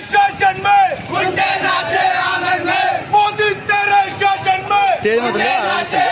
शासन में गुंडे नाचे आंगन में, मोदी तेरे शासन में तेज मत बोलो।